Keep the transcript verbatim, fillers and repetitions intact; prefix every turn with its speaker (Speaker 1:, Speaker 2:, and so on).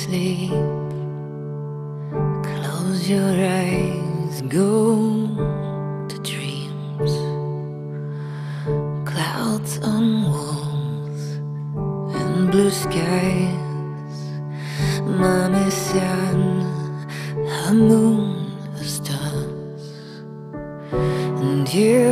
Speaker 1: sleep. Close your eyes, go to dreams. Clouds on walls and blue skies. Mommy, sun, a moon, a stars. And you